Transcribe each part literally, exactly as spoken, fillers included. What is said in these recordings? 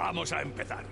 Vamos a empezar.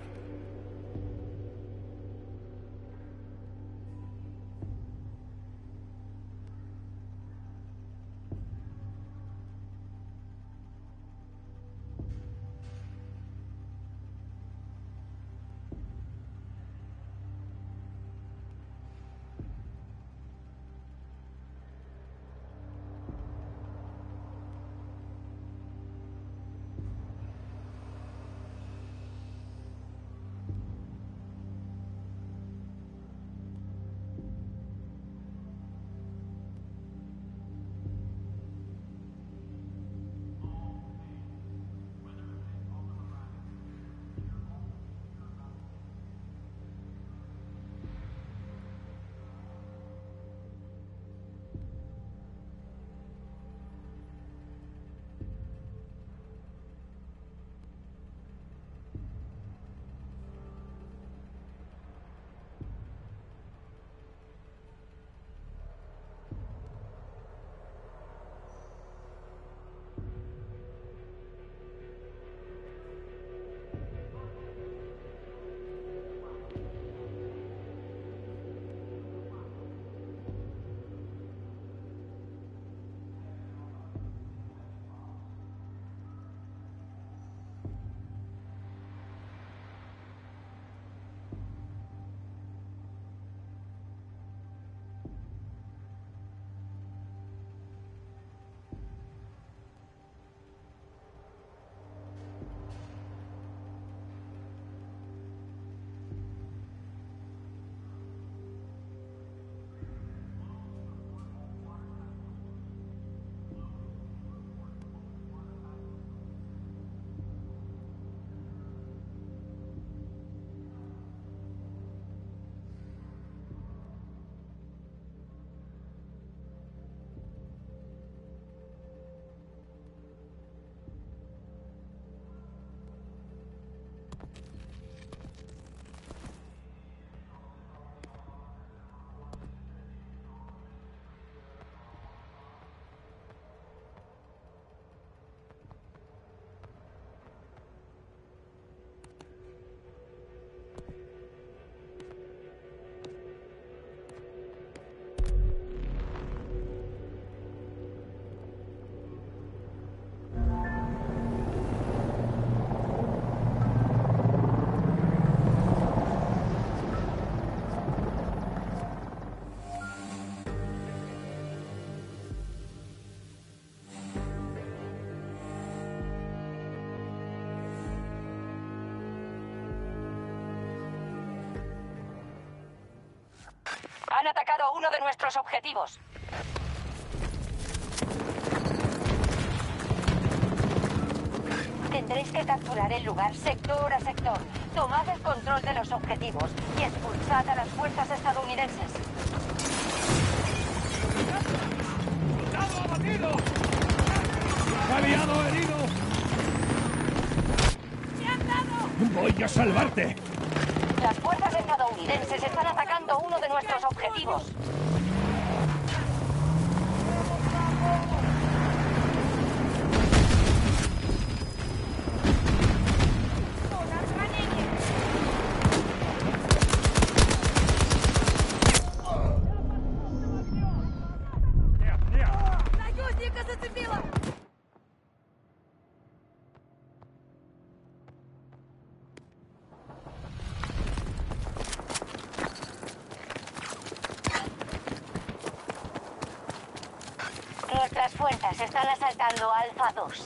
Han atacado a uno de nuestros objetivos. Tendréis que capturar el lugar sector a sector. Tomad el control de los objetivos y expulsad a las fuerzas estadounidenses. ¡Soldado abatido! ¡Aliado herido! ¡Me han dado! ¡Voy a salvarte! Las fuerzas estadounidenses están atacando uno de nuestros objetivos. Nuestras fuerzas están asaltando Alfa dos.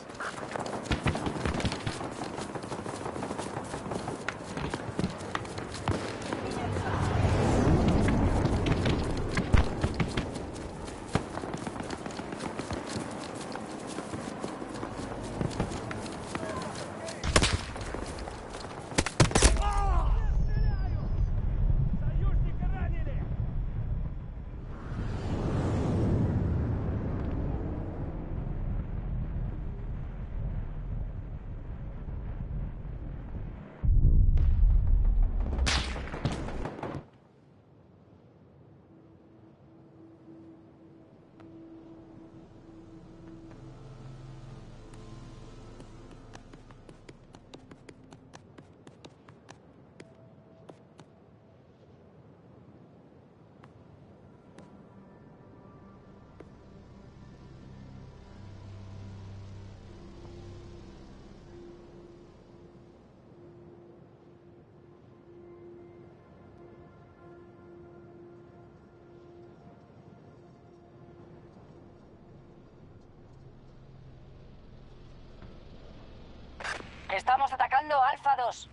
Estamos atacando Alfa dos.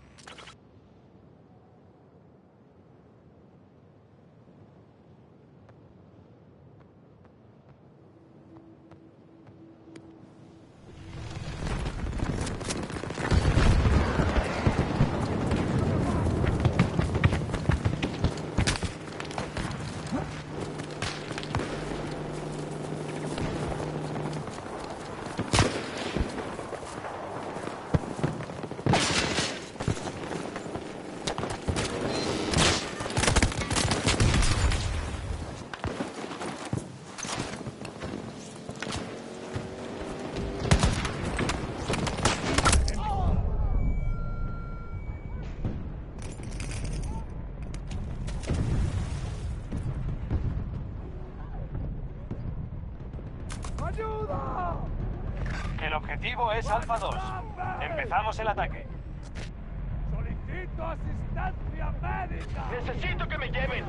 ¡Ayuda! El objetivo es Alfa dos. Empezamos el ataque. ¡Solicito asistencia médica! ¡Necesito que me lleven!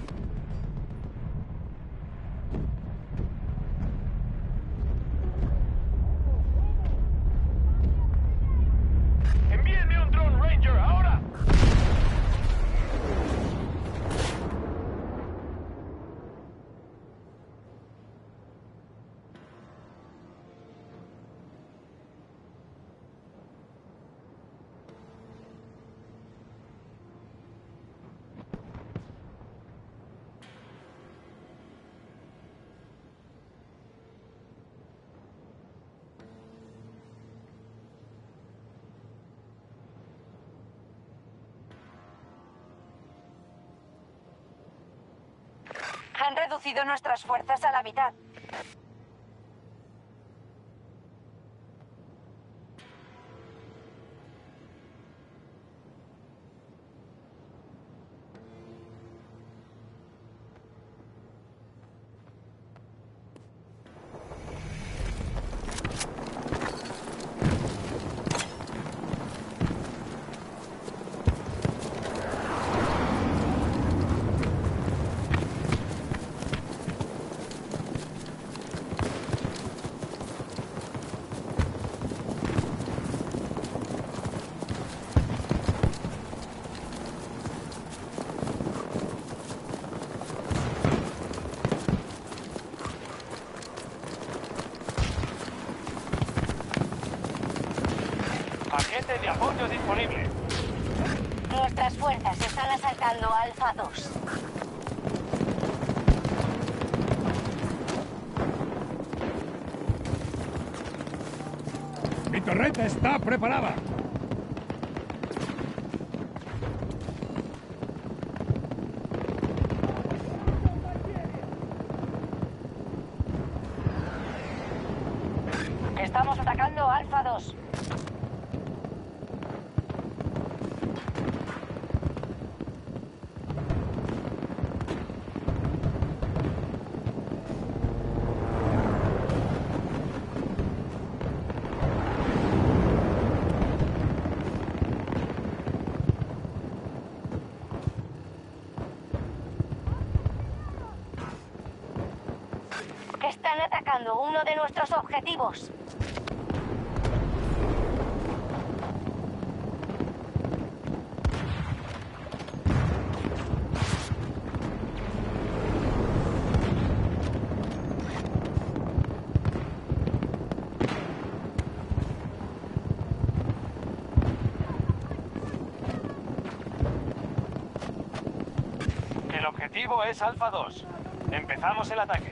¡Envíenme un drone Ranger ahora! Han reducido nuestras fuerzas a la mitad. Paquete de apoyo disponible. Nuestras fuerzas están asaltando Alfa dos. ¡Mi torreta está preparada! Estamos atacando Alfa dos. Están atacando uno de nuestros objetivos. El objetivo es Alfa dos. Empezamos el ataque.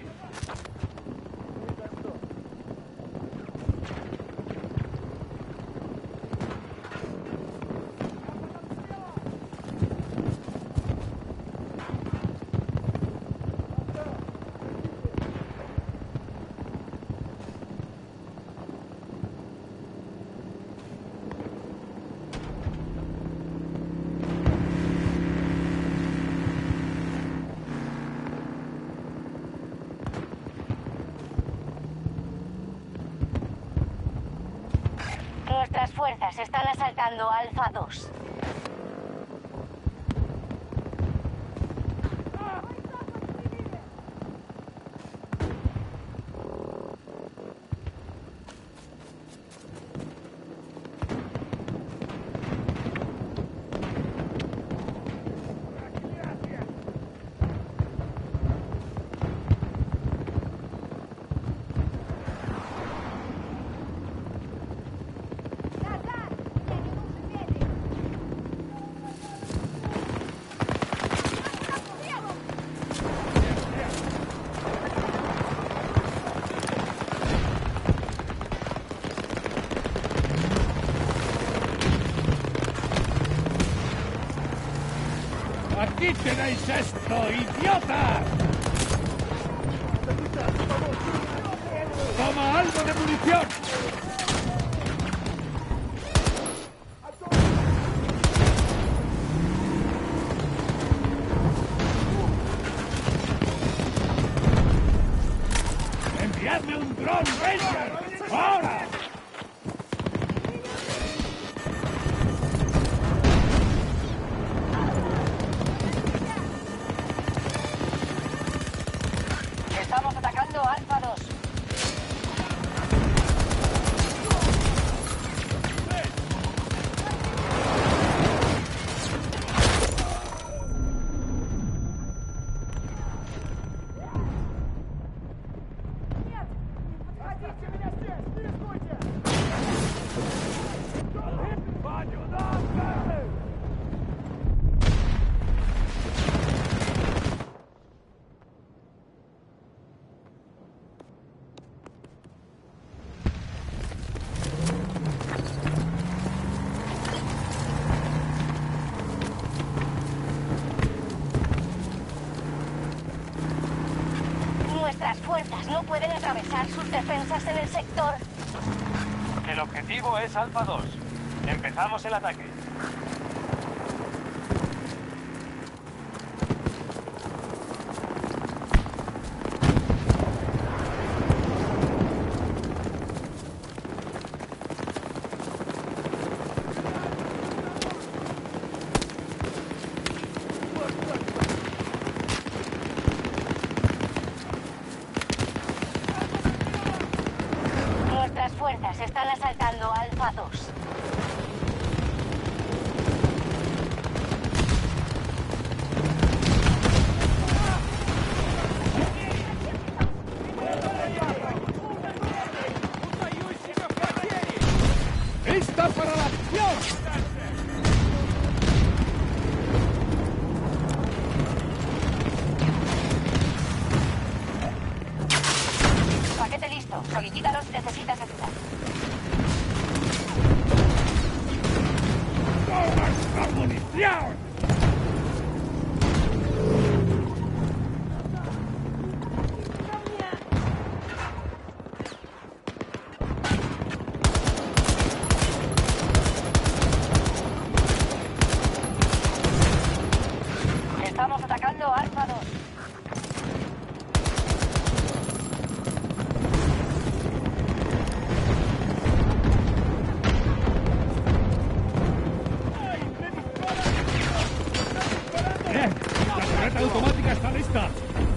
Nuestras fuerzas están asaltando Alfa dos. ¡Aquí tenéis esto, idiota! ¡Toma algo de munición! ¡Enviadme un dron Ranger! ¡Ahora! Estamos atacando Alfa dos. Nuestras fuerzas no pueden atravesar sus defensas en el sector. El objetivo es Alfa dos. Empezamos el ataque. Nuestras fuerzas están asaltando Alfa dos. ¡Lista para la acción! Paquete listo. Solicítalos si necesitas ayuda. ¡Toma esta munición! Estamos atacando Alfa dos. ¡Bien! ¡La torreta automática está lista!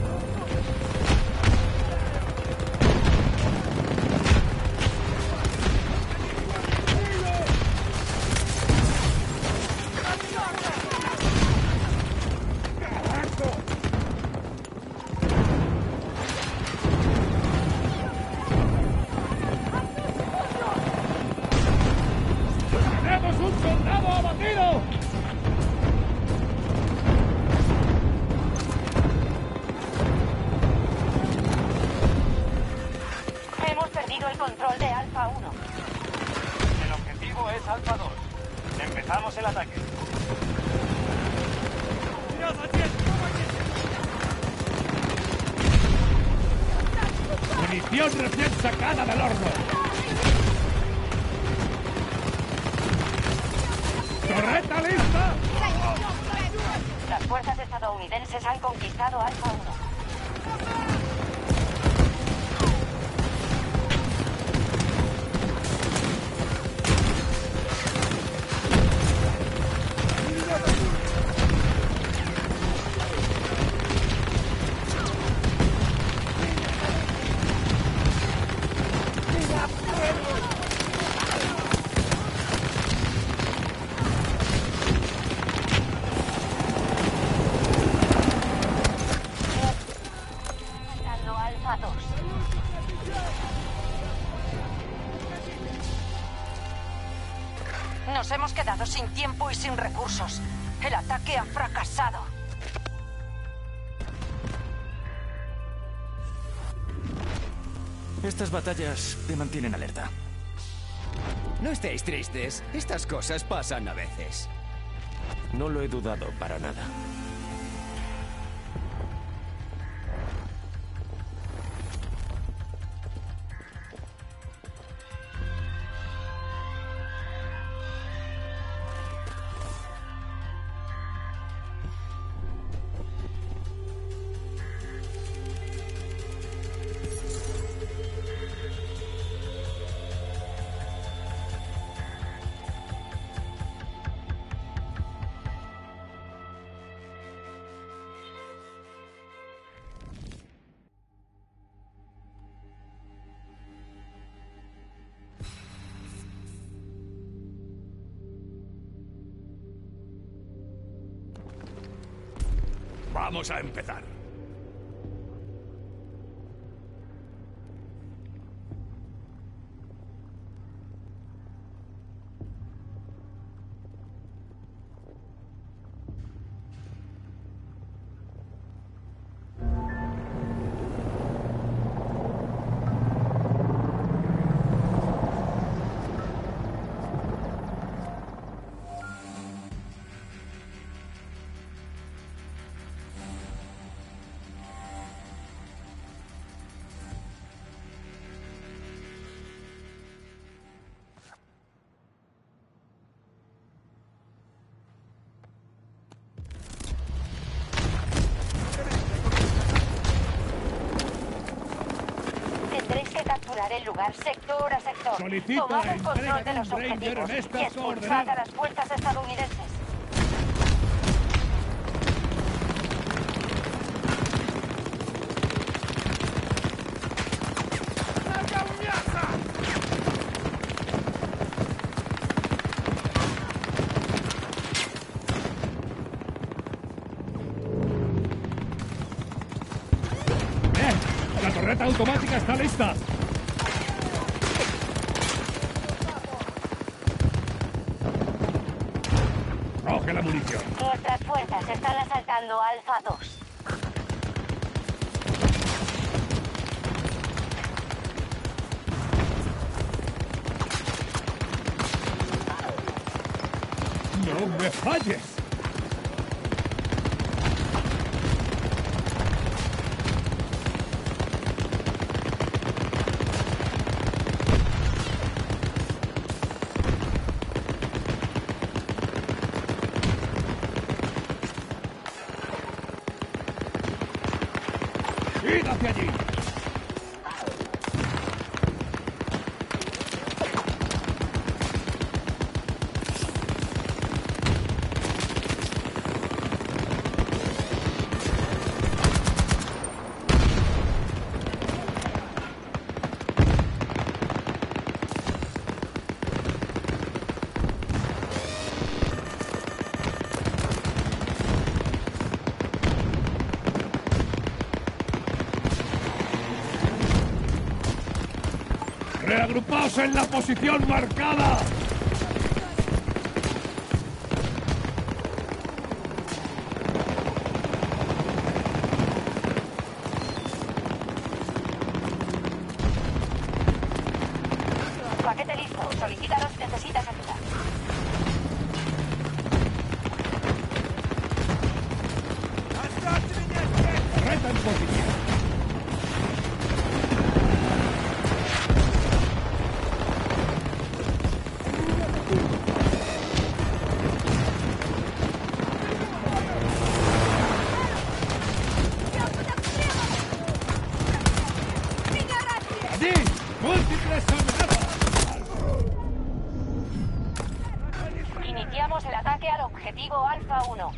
¡Tenemos un soldado abatido! Hemos perdido el control de Alfa uno. El objetivo es Alfa dos. Empezamos el ataque. ¡Munición recién sacada del horno! ¡Torreta lista! Las fuerzas estadounidenses han conquistado Alfa uno. Atacando Alfa dos. Nos hemos quedado sin tiempo y sin recursos. El ataque ha fracasado. Estas batallas te mantienen alerta. No estéis tristes. Estas cosas pasan a veces. No lo he dudado para nada. Vamos a empezar. Tendréis que capturar el lugar sector a sector. Solicito Tomad el entrega control de de un los Ranger objetivos en estas y expulsad coordenadas. a las fuerzas estadounidenses. ¡Eh! ¡La torreta automática está lista! Coge la munición. Nuestras fuerzas están asaltando Alfa dos. ¡No me falles! ¡Id hacia allí! ¡Reagrupaos en la posición marcada! Paquete listo. Solicítanos si necesitas ayuda. Torreta en posición. ¡Allí! ¡Múltiples amenazas! Iniciamos el ataque al objetivo Alfa uno.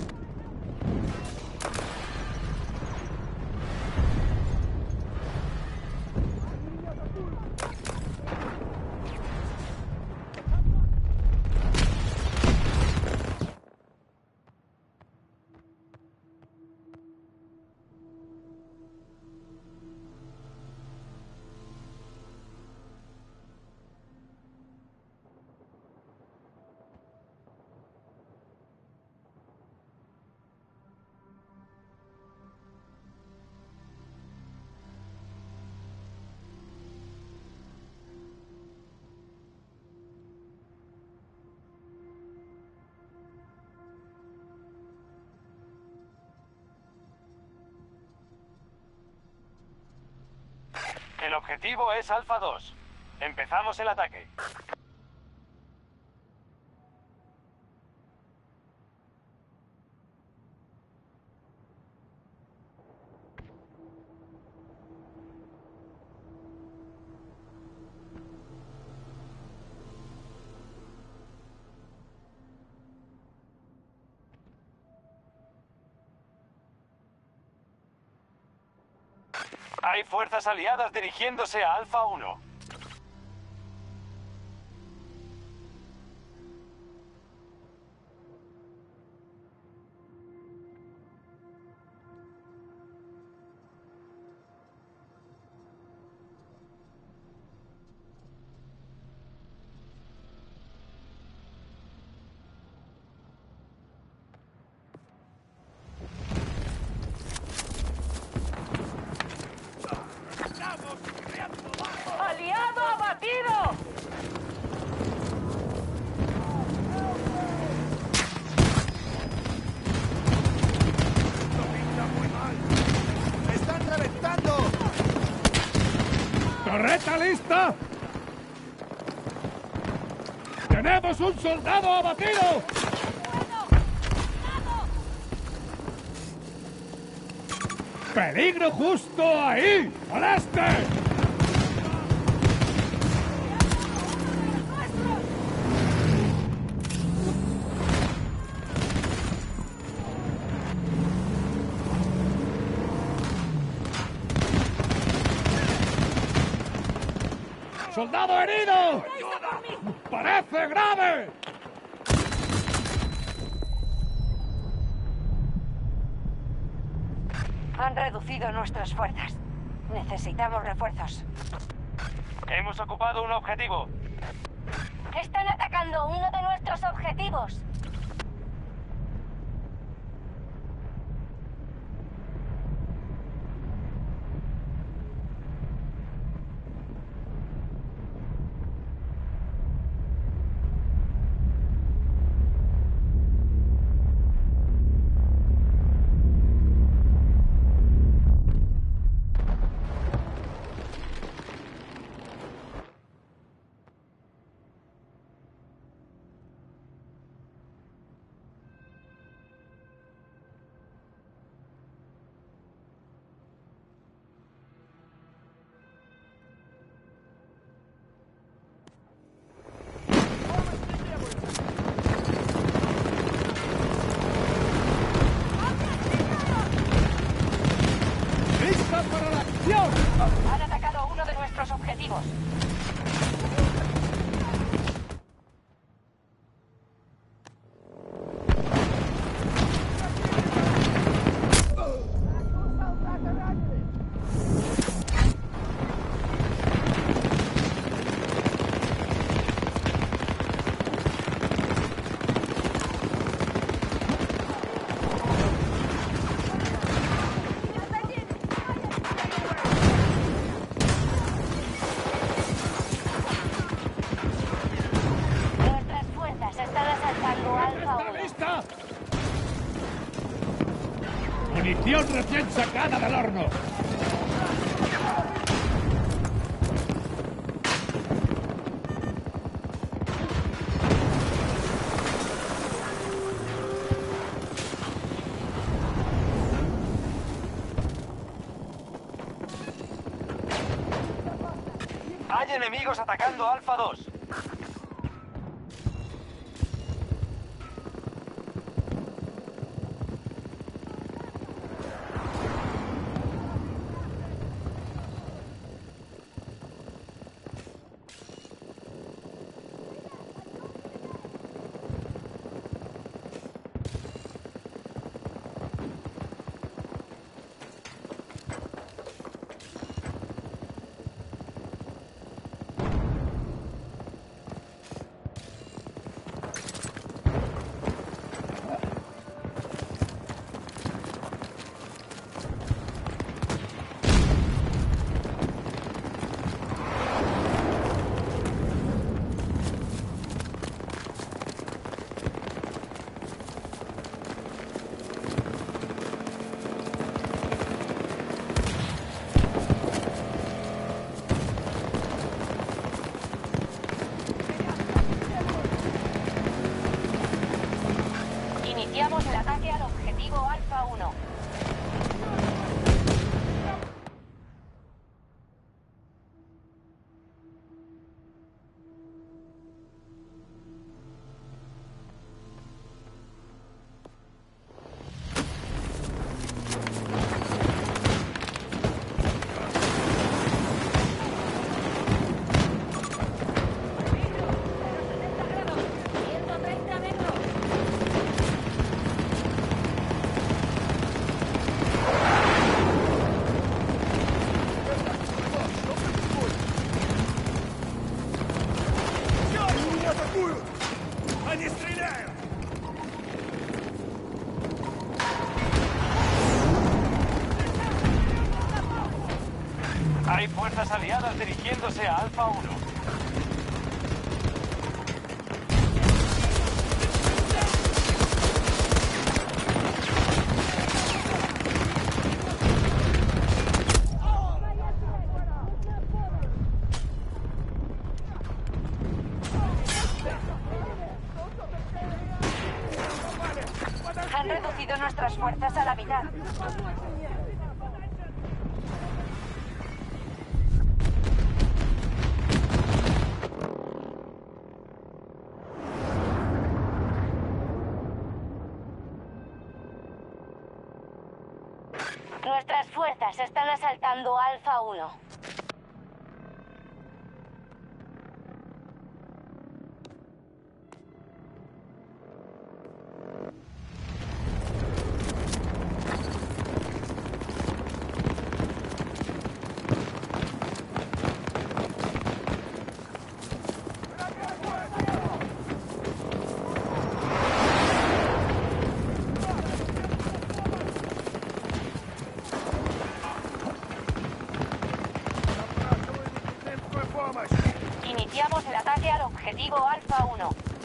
El objetivo es Alfa dos. Empezamos el ataque. Hay fuerzas aliadas dirigiéndose a Alfa uno. ¡Escopeta lista! ¡Tenemos un soldado abatido! ¡Peligro justo ahí! ¡Al este! ¡Soldado herido! ¡Parece grave! Han reducido nuestras fuerzas. Necesitamos refuerzos. Hemos ocupado un objetivo. Están atacando uno de nuestros objetivos. Han atacado a uno de nuestros objetivos. ¡Munición recién sacada del horno! Hay enemigos atacando Alfa dos. Iniciamos el ataque al objetivo Alfa uno. Hay fuerzas aliadas dirigiéndose a Alfa uno. reducido nuestras fuerzas a la mitad. Nuestras fuerzas están asaltando Alfa uno. Iniciamos el ataque al objetivo Alfa uno.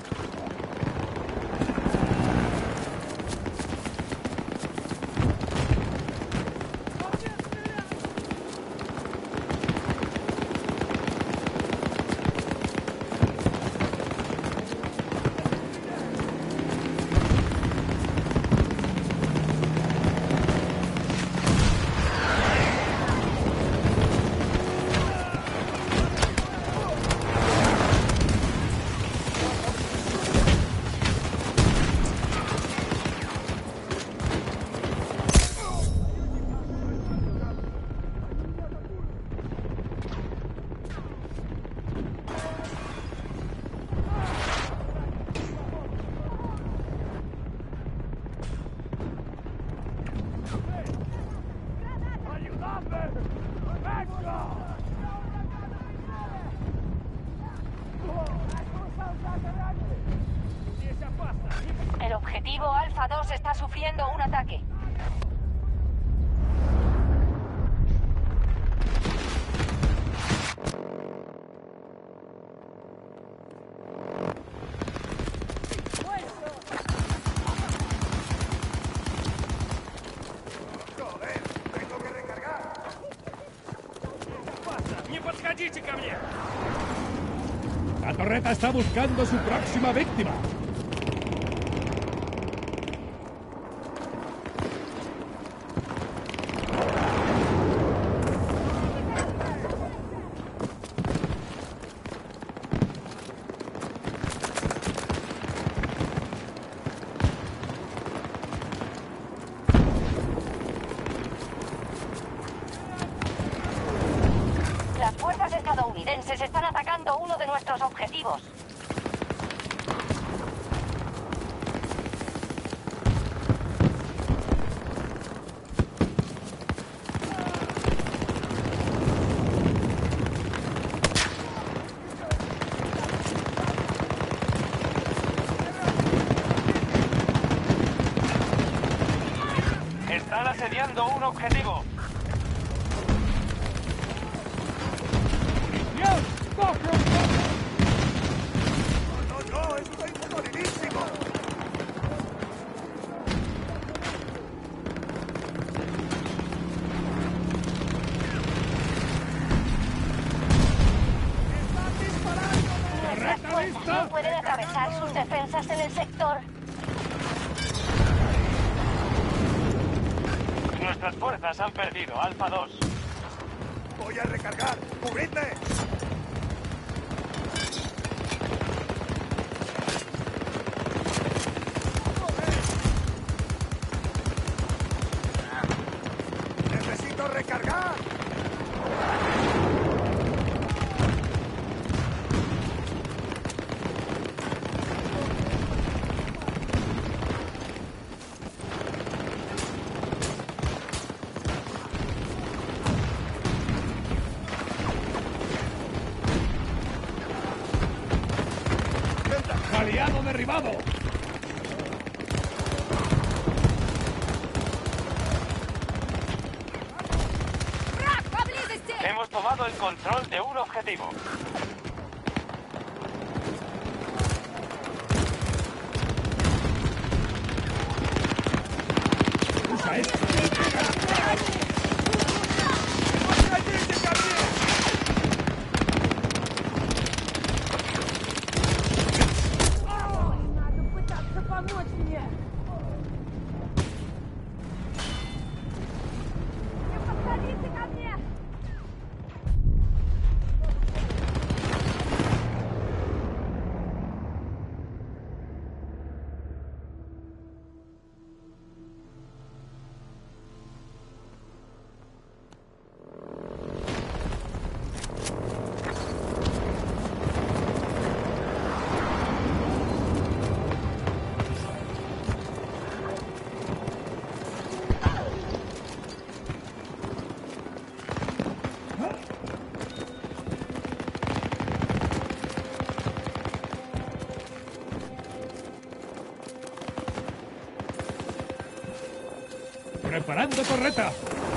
El objetivo Alfa dos está sufriendo un ataque. La torreta está buscando su próxima víctima. Las fuerzas estadounidenses están atacando uno de nuestros objetivos. Están asediando un objetivo. Nuestras fuerzas no pueden atravesar sus defensas en el sector. Nuestras fuerzas han perdido Alfa dos. Voy a recargar. ¡Cubridme! ¡Necesito recargar! ¡Aliado derribado! Hemos tomado el control de un objetivo. ¡Usa esto! ¡Preparando torreta!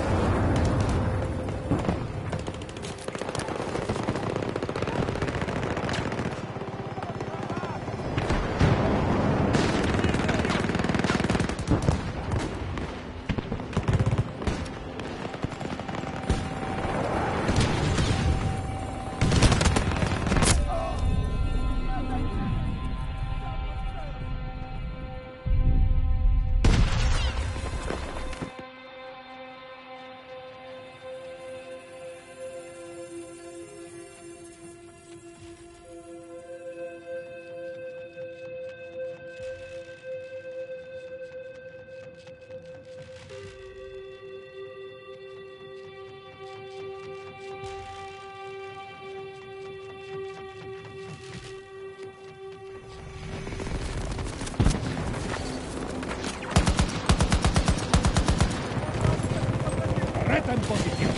Torreta en posición.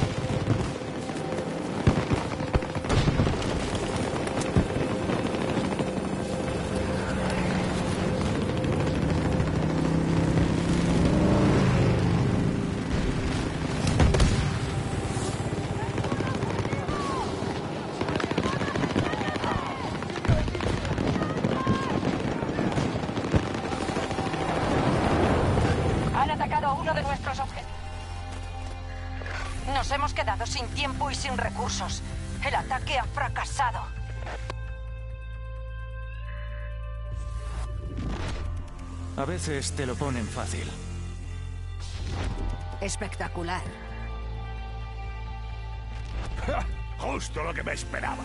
Han atacado a uno de nuestros objetivos. Nos hemos quedado sin tiempo y sin recursos. El ataque ha fracasado. A veces te lo ponen fácil. Espectacular. ¡Ja! Justo lo que me esperaba.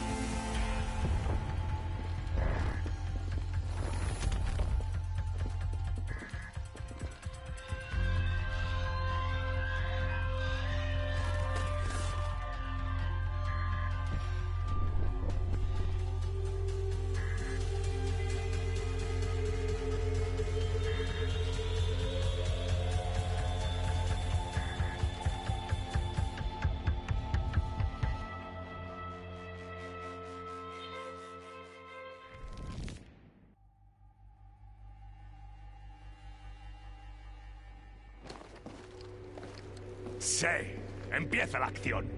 Sí, empieza la acción.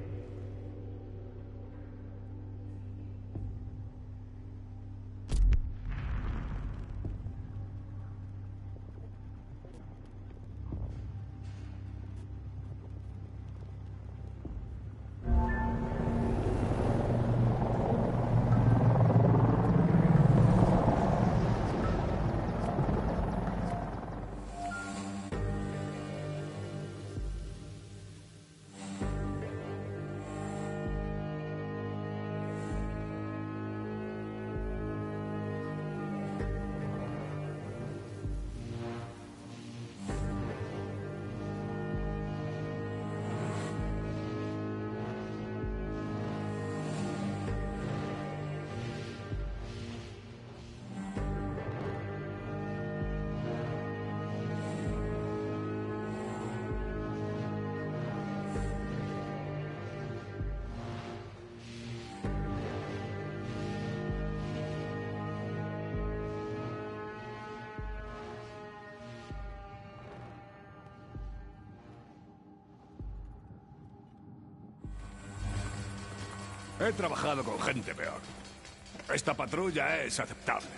He trabajado con gente peor. Esta patrulla es aceptable.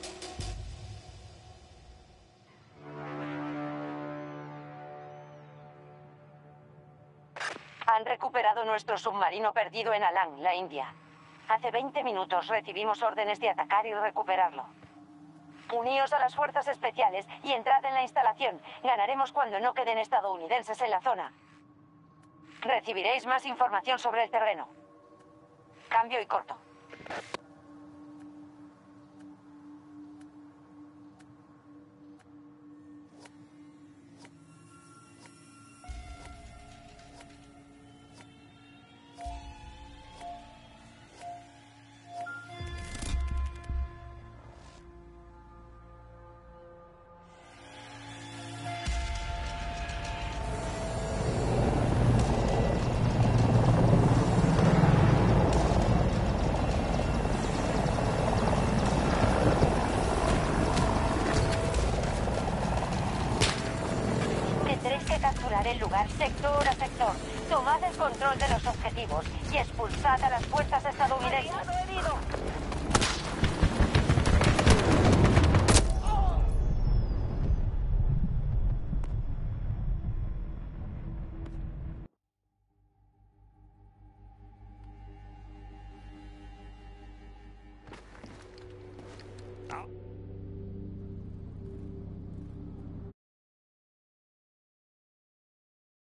Han recuperado nuestro submarino perdido en Alang, la India. Hace veinte minutos recibimos órdenes de atacar y recuperarlo. Uníos a las fuerzas especiales y entrad en la instalación. Ganaremos cuando no queden estadounidenses en la zona. Recibiréis más información sobre el terreno. Cambio y corto. lugar, sector a sector. Tomad el control de los objetivos y expulsad a las fuerzas estadounidenses.